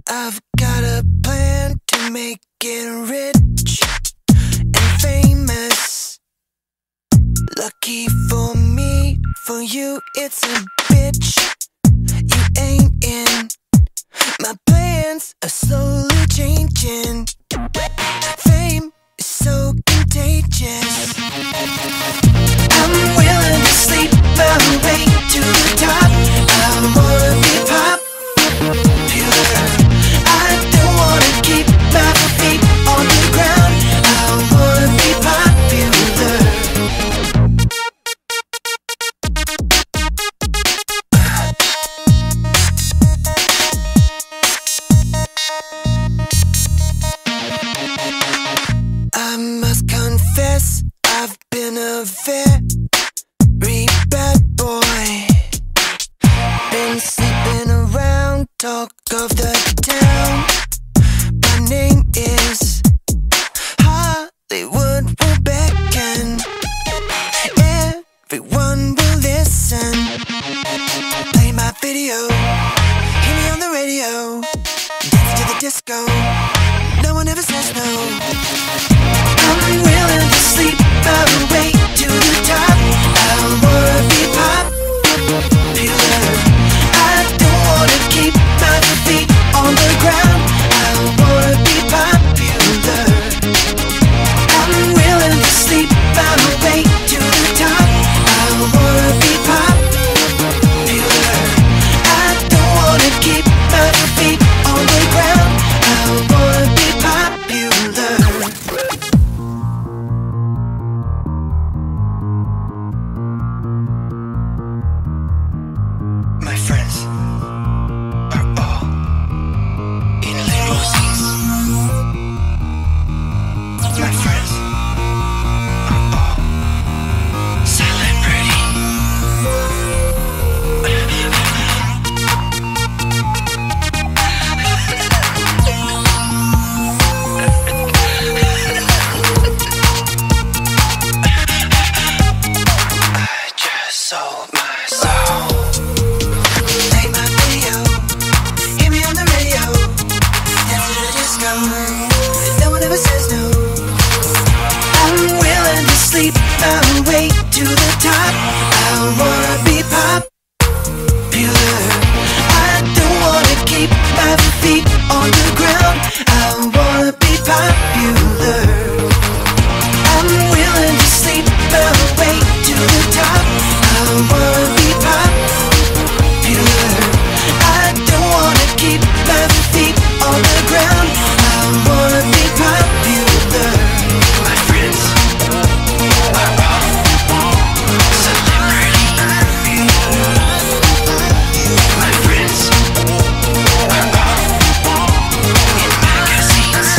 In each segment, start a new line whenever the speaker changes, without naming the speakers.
I've got a plan to make it rich and famous. Lucky for me, for you it's a bitch. You ain't in. My plans are slowly changing. Fame is so contagious. I'm willing to sleep my way to the top. I wanna be popular. I don't wanna keep my feet on the ground. I wanna be popular. I must confess, I've been a very bad boy. Been sleeping around, talk of the town. My name is Hollywood will beckon. Everyone will listen. Play my video, hear me on the radio. Dance to the disco, no one ever says no. I'm willing to sleep my way to the top. I wanna be popular. I don't wanna keep my feet on the ground. I wanna be popular. I'm willing to sleep my way to the top. I wanna be popular. I don't wanna keep my feet on the ground. I wanna be popular. My friends are all in limousines. My friends are all celebrity. I just sold my soul. Play my video, hear me on the radio. Dance to the disco, no one ever says no. I'm willing to sleep my way to the top. I wanna be popular. I don't wanna keep my feet on the ground. I wanna be popular. I'm willing to sleep my way to the top. I wanna be popular. I don't wanna keep my feet on the ground. I wanna be popular. My friends are all celebrity. My friends are all in magazines.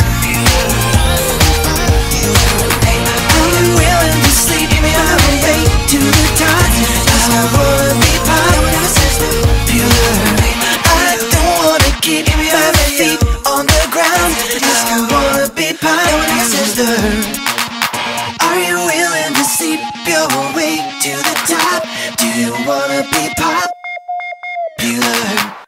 I'm willing to sleep my way to the top. I wanna be popular. I don't wanna keep my feet on the ground. I wanna be popular. Are you willing to sleep your way to the top? Do you wanna be popular?